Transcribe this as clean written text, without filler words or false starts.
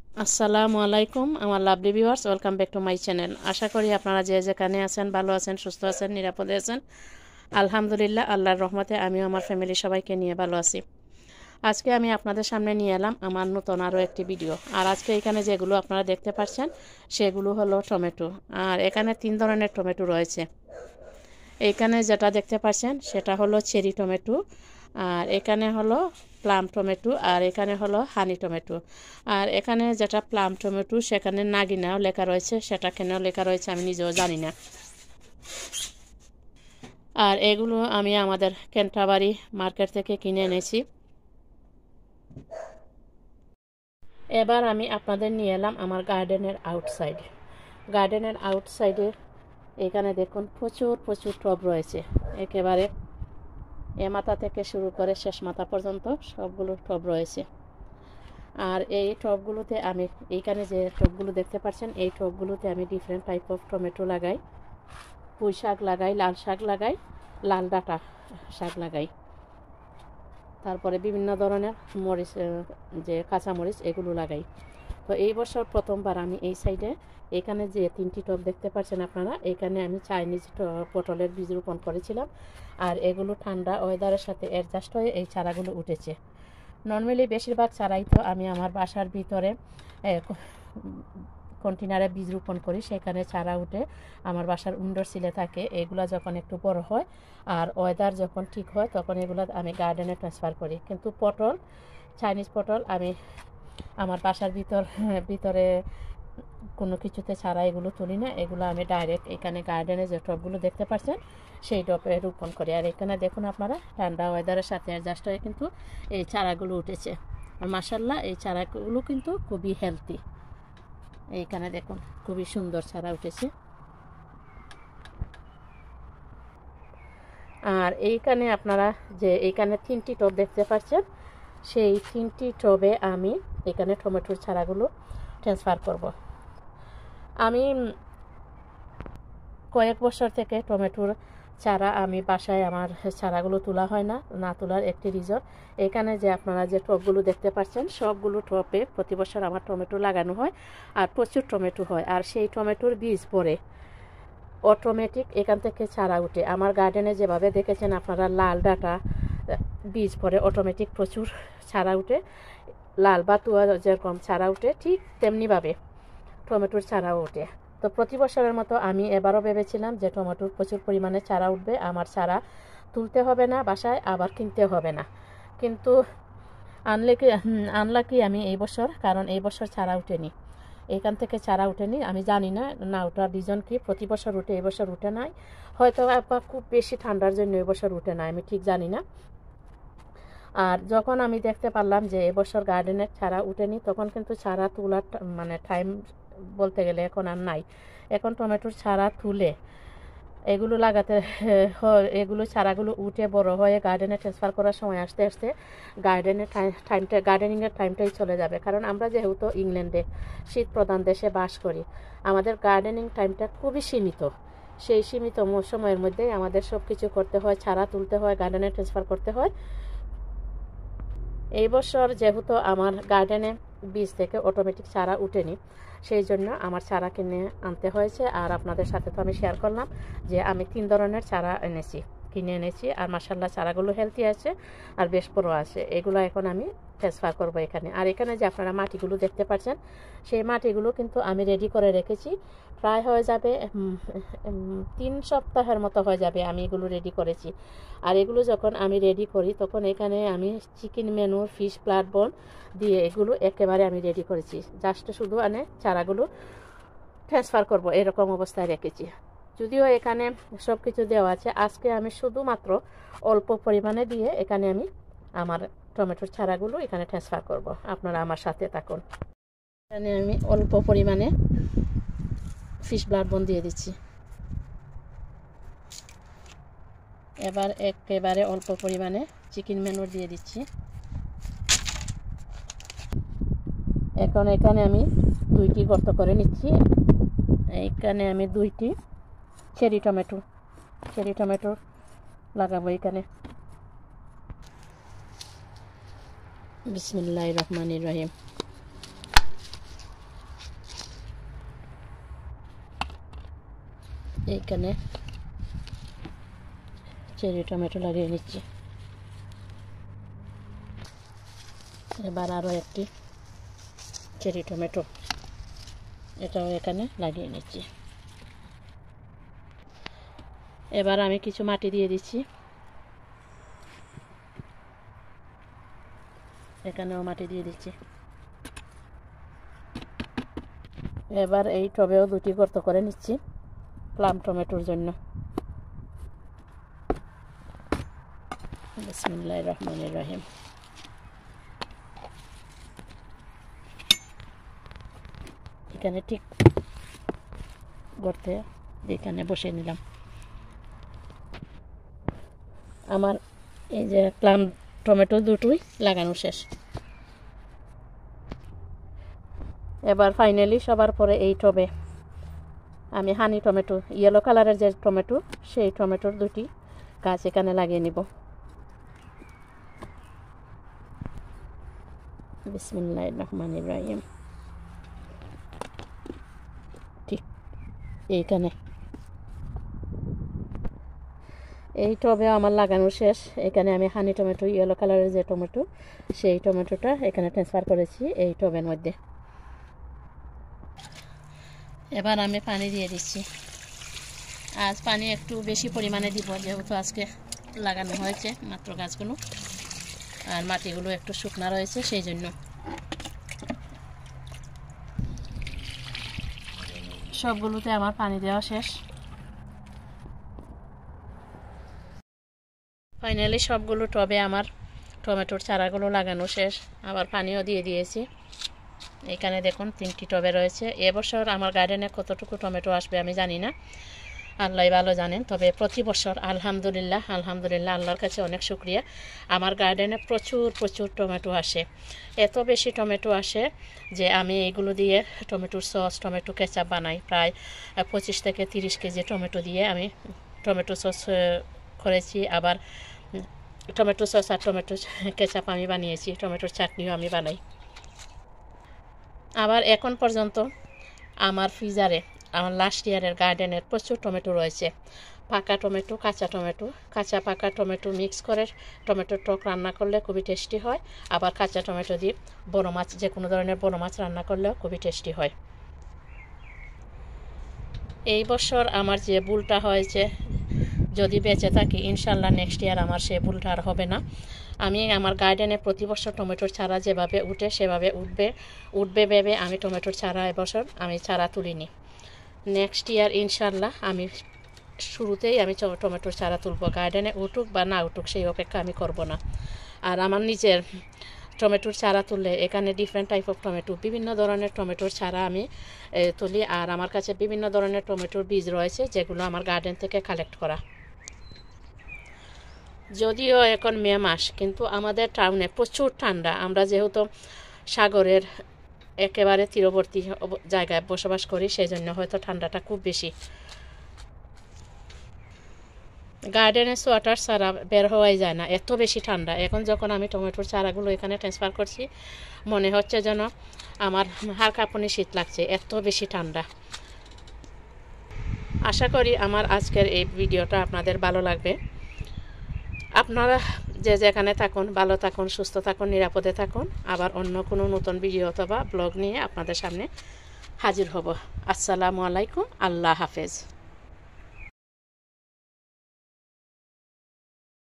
আসসালামু আলাইকুম আমার lovely viewers, welcome back to my channel. আশা করি আপনারা যে যেখানে আছেন ভালো আছেন, সুস্থ আছেন, নিরাপদে আছেন। আলহামদুলিল্লাহ, আল্লাহর রহমতে আমিও আমার ফ্যামিলি সবাইকে নিয়ে ভালো আছি। আজকে আমি আপনাদের সামনে নিয়ে এলাম আমার নতুন আরও একটি ভিডিও। আর আজকে এখানে যেগুলো আপনারা দেখতে পাচ্ছেন সেগুলো হলো টমেটো। আর এখানে 3 ধরনের টমেটো রয়েছে। এইখানে যেটা দেখতে পাচ্ছেন সেটা হলো চেরি টমেটো, আর এখানে হলো প্লাম টমেটো, আর এখানে হলো হানি টমেটো। আর এখানে যেটা প্লাম টমেটো সেখানে নাগিনাও লেখা রয়েছে, সেটা কেন লেখা রয়েছে আমি নিজেও জানি না। আর এগুলো আমি আমাদের ক্যান্টারবারি মার্কেট থেকে কিনে এনেছি। এবার আমি আপনাদের নিয়ে এলাম আমার গার্ডেনের আউটসাইডে এখানে দেখুন প্রচুর প্রচুর টব রয়েছে। একেবারে এ মাথা থেকে শুরু করে শেষ মাথা পর্যন্ত সবগুলো টব রয়েছে। আর এই টবগুলোতে আমি এইখানে যে টবগুলো দেখতে পাচ্ছেন এই টবগুলোতে আমি ডিফারেন্ট টাইপ অফ টমেটো লাগাই, পুঁই শাক লাগাই, লাল শাক লাগাই, লাল ডাঁটা শাক লাগাই, তারপরে বিভিন্ন ধরনের মরিচ, যে কাঁচা মরিচ এগুলো লাগাই। তো এই বছর প্রথমবার আমি এই সাইডে এখানে যে 3টি টব দেখতে পাচ্ছেন আপনারা, এখানে আমি চাইনিজ পটলের বীজ রোপণ করেছিলাম। আর এগুলো ঠান্ডা ওয়েদারের সাথে অ্যাডজাস্ট হয়ে এই চারাগুলো উঠেছে। নর্মালি বেশিরভাগ চারাই তো আমি আমার বাসার ভিতরে কন্টেনারে বীজ রোপণ করি, সেখানে চারা উঠে আমার বাসার উইন্ডোর সিলে থাকে। এগুলো যখন একটু বড় হয় আর ওয়েদার যখন ঠিক হয় তখন এগুলো আমি গার্ডেনে ট্রান্সফার করি। কিন্তু চাইনিজ পটল আমি আমার বাসার ভিতরে কোনো কিছুতে ছাড়া এগুলো তুলি না। এগুলো আমি ডাইরেক্ট এখানে গার্ডেনে যে টবগুলো দেখতে পাচ্ছেন সেই টবে রোপণ করি। আর এখানে দেখুন আপনারা ঠান্ডা ওয়েদারের সাথে অ্যাডজাস্ট হয়ে কিন্তু এই চারাগুলো উঠেছে। আর মাশাআল্লাহ এই চারাগুলো কিন্তু খুবই হেলদি। এইখানে দেখুন খুবই সুন্দর চারা উঠেছে। আর এইখানে আপনারা যে এইখানে 3টি টব দেখতে পাচ্ছেন, সেই 3টি টবে আমি এখানে টমেটোর চারাগুলো ট্রান্সফার করব। আমি কয়েক বছর থেকে টমেটোর চারা আমি বাসায় আমার চারাগুলো তোলা হয় না তোলার একটি রিজন, এখানে যে আপনারা যে টবগুলো দেখতে পাচ্ছেন সবগুলো টবে প্রতি বছর আমার টমেটো লাগানো হয় আর প্রচুর টমেটো হয়। আর সেই টমেটোর বীজ পরে অটোমেটিক এখান থেকে চারা উঠে। আমার গার্ডেনে যেভাবে দেখেছেন আপনারা লাল ডাঁটা বীজ পরে অটোমেটিক প্রচুর চারা উঠে, লাল বা তুয়া যেরকম চারা উঠে ঠিক তেমনিভাবে টমেটোর চারাও ওঠে। তো প্রতি বছরের মতো আমি এবারও ভেবেছিলাম যে টমেটোর প্রচুর পরিমাণে চারা উঠবে, আমার চারা তুলতে হবে না বাসায়, আবার কিনতে হবে না। কিন্তু আনলাকি আমি এই বছর, কারণ এই বছর চারা উঠেনি, এইখান থেকে চারা উঠেনি। আমি জানি না ওটার রিজন কি। প্রতি বছর উঠে এই বছর উঠে নাই, হয়তো খুব বেশি ঠান্ডার জন্য এই বছর উঠে নাই, আমি ঠিক জানি না। আর যখন আমি দেখতে পারলাম যে এবছর গার্ডেনের চারা উঠেনি, তখন কিন্তু চারা তোলার টাইম বলতে গেলে এখন আর নাই। এখন টমেটোর চারা তুলে এগুলো লাগাতে এগুলো চারাগুলো উঠে বড় হয়ে গার্ডেনে ট্রান্সফার করার সময় আস্তে আস্তে গার্ডেনিংয়ের টাইমটাই চলে যাবে। কারণ আমরা যেহেতু ইংল্যান্ডে শীত প্রধান দেশে বাস করি, আমাদের গার্ডেনিং টাইমটা খুবই সীমিত। সেই সীমিত সময়ের মধ্যেই আমাদের সব কিছু করতে হয়, চারা তুলতে হয়, গার্ডেনে ট্রান্সফার করতে হয়। এই বছর যেহেতু আমার গার্ডেনে বীজ থেকে অটোমেটিক চারা উঠেনি, সেই জন্য আমার চারা কিনে আনতে হয়েছে। আর আপনাদের সাথে তো আমি শেয়ার করলাম যে আমি 3 ধরনের চারা কিনে এনেছি। আর মাশাআল্লাহ চারাগুলো হেলদি আছে আর বেশ বড় আছে। এগুলো এখন আমি ট্রান্সফার করব এখানে। আর এখানে যে আপনারা মাটিগুলো দেখতে পাচ্ছেন সেই মাটিগুলো কিন্তু আমি রেডি করে রেখেছি। প্রায় হয়ে যাবে 3 সপ্তাহের মতো হয়ে যাবে আমি এগুলো রেডি করেছি। আর এগুলো যখন আমি রেডি করি তখন এখানে আমি চিকেন ম্যানুর, ফিশ ব্লাড বোন দিয়ে এগুলো একেবারে আমি রেডি করেছি। জাস্ট শুধু চারাগুলো ট্রান্সফার করব এরকম অবস্থায় রেখেছি। যদিও এখানে সব কিছু দেওয়া আছে, আজকে আমি শুধুমাত্র অল্প পরিমাণে দিয়ে এখানে আমি আমার টমেটোর চারাগুলো এখানে ট্রান্সফার করব। আপনারা আমার সাথে থাকুন। এখানে আমি অল্প পরিমাণে ফিশ ব্লাড বোন দিয়ে দিচ্ছি। এবার একেবারে অল্প পরিমাণে চিকেন ম্যানুর দিয়ে দিচ্ছি। এখন এখানে আমি 2টি গর্ত করে নিচ্ছি। এইখানে আমি 2টি চেরি টমেটো লাগাবো এখানে। বিসমিল্লাহির রহমানির রহিম। এইখানে চেরি টমেটো লাগিয়ে নিচ্ছি। এবার আরও একটি চেরি টমেটো, এটাও এখানে লাগিয়ে নিচ্ছি। এবার আমি কিছু মাটি দিয়ে দিচ্ছি, এখানেও মাটি দিয়ে দিচ্ছি। এবার এই টবেও দুটি গর্ত করে নিচ্ছি প্লাম টমেটোর জন্য। বিসমিল্লাহির রহমানির রহিম। এখানে ঠিক গর্তে এখানে বসে নিলাম। আমার এই যে প্লাম টমেটো দুটোই লাগানো শেষ। এবার ফাইনালি সবার পরে এই টবে আমি হানি টমেটো, ইয়েলো কালারের যে টমেটো, সেই টমেটোর দুটি গাছ এখানে লাগিয়ে নিব। বিসমিল্লাহির রহমানির রহিম। ঠিক এইখানে এই টবে আমার লাগানো শেষ। এখানে আমি হানি টমেটো, ইয়েলো কালারের যে টমেটো, সেই টমেটোটা এখানে ট্রান্সফার করেছি এই টবের মধ্যে। এবার আমি পানি দিয়ে দিচ্ছি। আজ পানি একটু বেশি পরিমাণে দিব, যেহেতু আজকে লাগানো হয়েছে মাত্র গাছগুলো, আর মাটিগুলো একটু শুকনো রয়েছে, সেই জন্য। সবগুলোতে আমার পানি দেওয়া শেষ। ফাইনালি সবগুলো টবে আমার টমেটোর চারাগুলো লাগানো শেষ, আবার পানিও দিয়ে দিয়েছি। এখানে দেখুন 3টি টবে রয়েছে। এবছর আমার গার্ডেনে কতটুকু টমেটো আসবে আমি জানি না, আল্লাহ ভালো জানেন। তবে প্রতি বছর আলহামদুলিল্লাহ আল্লাহর কাছে অনেক শুক্রিয়া, আমার গার্ডেনে প্রচুর টমেটো আসে। এত বেশি টমেটো আসে যে আমি এগুলো দিয়ে টমেটোর সস, টমেটো কেচাপ বানাই। প্রায় 25 থেকে 30 কেজি টমেটো দিয়ে আমি টমেটো সস করেছি। আবার টমেটো সস আর টমেটো কেচাপ আমি বানিয়েছি, টমেটোর চাটনিও আমি বানাই। আবার এখন পর্যন্ত আমার ফ্রিজারে আমার লাস্ট ইয়ারের গার্ডেনের প্রচুর টমেটো রয়েছে। পাকা টমেটো, কাঁচা টমেটো, কাঁচা পাকা টমেটো মিক্স করে টমেটোর টক রান্না করলে খুবই টেস্টি হয়। আবার কাঁচা টমেটো দিয়ে বড় মাছ, যে কোনো ধরনের বড় মাছ রান্না করলেও খুবই টেস্টি হয়। এই বছর আমার যে ভুলটা হয়েছে, যদি বেঁচে থাকি ইনশাল্লাহ নেক্সট ইয়ার আমার সে ভুলটা আর হবে না। আমি আমার গার্ডেনে প্রতি বছর টমেটোর চারা যেভাবে উঠে সেভাবে উঠবে ভেবে আমি টমেটোর চারা এবছর আমি চারা তুলিনি। নেক্সট ইয়ার ইনশাল্লাহ আমি শুরুতেই আমি টমেটোর চারা তুলব। গার্ডেনে উঠুক বা না উঠুক সেই অপেক্ষা আমি করব না। আর আমার নিজের টমেটোর চারা তুললে এখানে ডিফারেন্ট টাইপ অফ টমেটো, বিভিন্ন ধরনের টমেটোর চারা আমি তুলি। আর আমার কাছে বিভিন্ন ধরনের টমেটোর বীজ রয়েছে, যেগুলো আমার গার্ডেন থেকে কালেক্ট করা। যদিও এখন মে মাস, কিন্তু আমাদের টাউনে প্রচুর ঠান্ডা। আমরা যেহেতু সাগরের একেবারে তীরবর্তী জায়গায় বসবাস করি, সেই জন্য হয়তো ঠান্ডাটা খুব বেশি। গার্ডেনে সোয়াটার ছাড়া বের হওয়াই যায় না, এত বেশি ঠান্ডা। এখন যখন আমি টমেটোর চারাগুলো এখানে ট্রান্সফার করছি, মনে হচ্ছে যেন আমার হাড় কাঁপুনি শীত লাগছে, এত বেশি ঠান্ডা। আশা করি আমার আজকের এই ভিডিওটা আপনাদের ভালো লাগবে। আপনারা যে যেখানে থাকুন ভালো থাকুন, সুস্থ থাকুন, নিরাপদে থাকুন। আবার অন্য কোনো নতুন ভিডিও অথবা ব্লগ নিয়ে আপনাদের সামনে হাজির হব। আসসালামু আলাইকুম, আল্লাহ হাফেজ।